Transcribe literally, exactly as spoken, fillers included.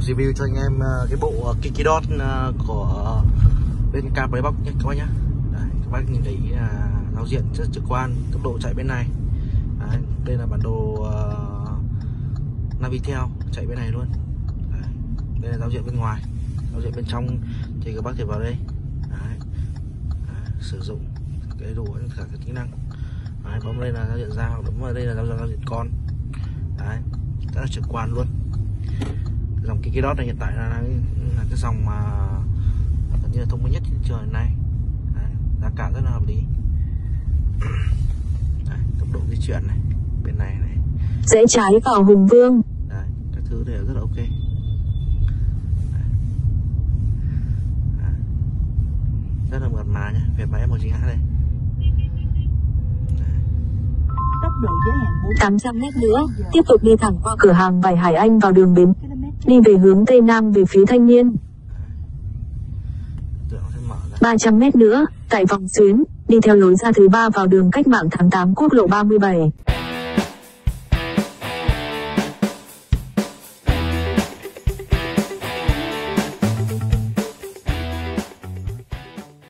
review cho anh em cái bộ Kikidot của bên ca Playbox nhé các bác nhé. Đấy, các bác nhìn thấy là giao diện rất trực quan, tốc độ chạy bên này. Đấy, đây là bản đồ uh, Navitel chạy bên này luôn. Đấy, đây là giao diện bên ngoài, giao diện bên trong thì các bác thể vào đây. Đấy, đấy, sử dụng cái đủ cả các tính năng. Đấy, bấm đây là giao diện ra, hoặc bấm vào đây là giao, giao diện con. Đấy, rất là trực quan luôn. Dòng Kikidot này hiện tại là, là, là cái dòng mà gần như là thông minh nhất trên trời này. Đấy, giá cả rất là hợp lý. Đấy, tốc độ di chuyển này, bên này này. Rẽ trái vào Hùng Vương. Đấy, các thứ đều rất là ok. Đấy. Đấy. Rất là mượt mà nhé, về máy một chín H đây. Tốc độ giới hạn tám trăm mét nữa, tiếp tục đi thẳng qua cửa hàng vải Hải Anh vào đường Bến, đi về hướng Tây Nam về phía Thanh Niên. ba trăm mét nữa, tại vòng xuyến, đi theo lối ra thứ ba vào đường Cách mạng tháng tám quốc lộ ba mươi bảy.